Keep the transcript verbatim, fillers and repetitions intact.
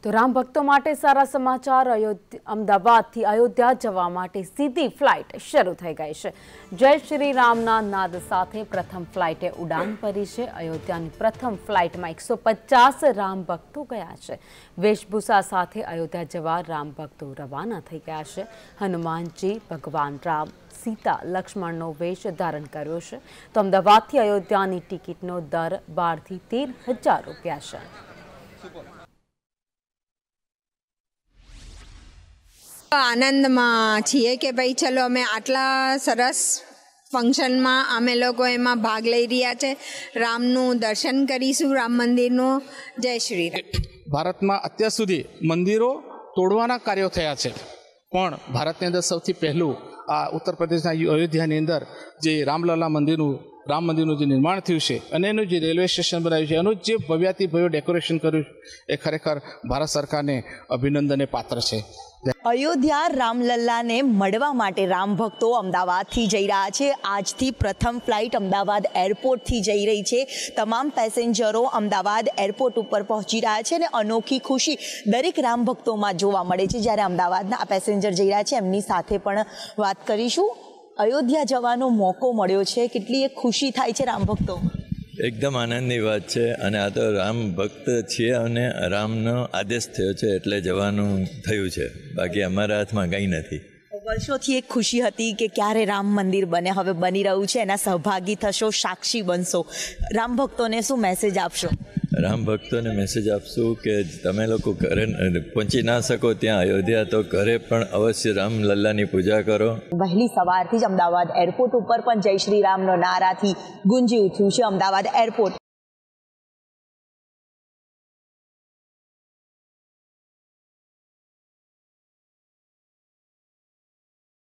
તો રામ ભક્તો માટે સારા સમાચાર અમદાવાદથી અયોધ્યા જવા માટે સીધી ફ્લાઇટ શરૂ થઈ ગઈ છે। જય શ્રી રામના નાદ સાથે પ્રથમ ફ્લાઇટે ઉડાન ભરી છે। અયોધ્યાની પ્રથમ ફ્લાઇટમાં એકસો પચાસ રામ ભક્તો ગયા છે। વેશભૂષા સાથે અયોધ્યા જવા રામ ભક્તો રવાના થઈ ગયા છે। હનુમાનજી ભગવાન રામ सीता लक्ष्मण नो वेश धारण कर्यो छे। तो अमदावादथी अयोध्यानी टिकિટનો दर बार थी तेर हजार रूपिया छे। आनंद में छीए के भाई चलो अमे आटला सरस फंक्शन में अमे लोग एम भाग लई रह्या छे। रामनु दर्शन करीशुं, राम मंदिरनो। जय श्री राम। भारत में अत्यार सुधी मंदिरों तोड़वाना कार्यों थया छे, पण भारत अंदर सौथी पहलू आ उत्तर प्रदेश अयोध्या अंदर जे रामलला मंदिर राम मंदिर जो निर्माण थयुं छे अने एनुं जे रेलवे स्टेशन बनाव्युं छे एनुं जे भव्याति भव्य डेकोरेशन कर्युं ए खरेखर भारत सरकार ने अभिनंदने पात्र छे। अयोध्या रामलल्ला ने मळवा माटे राम भक्तो अमदावाद थी जई रह्या छे। आज थी प्रथम फ्लाइट अमदावाद एरपोर्ट थी जई रही छे। तमाम पेसेंजरो अमदावाद एरपोर्ट पर पहोंची रह्या छे ने अनोखी खुशी दरेक राम भक्तों में जोवा मळे छे। ज्यारे अमदावादना पेसेंजर जई रह्या छे एमनी साथे पण वात करीशुं। अयोध्या जवानो मोको मळ्यो छे, केटली एक खुशी थाय छे राम भक्तो? एकदम आनंदनी बात है। अने आ तो राम भक्त छे अने रामनो आदेश थयो छे एटले जवानुं थयुं छे, बाकी अमारा हाथमां कंई नथी। वर्षोथी एक खुशी हती कि क्यारे राम मंदिर बने, हवे बनी रह्युं छे, एना सहभागी थशो, साक्षी बनशो। राम भक्तोने शुं मेसेज आपशो? राम भक्तोने मेसेज आपशुं कि तमे लोको घरे पहोंची ना सको त्यां अयोध्या तो घरे पण अवश्य राम लल्लानी पूजा करो। वहेली सवारथी ज अमदावाद एरपोर्ट पर पण जय श्री रामनो नाराथी गुंजी उठ्युं छे अमदावाद एरपोर्ट।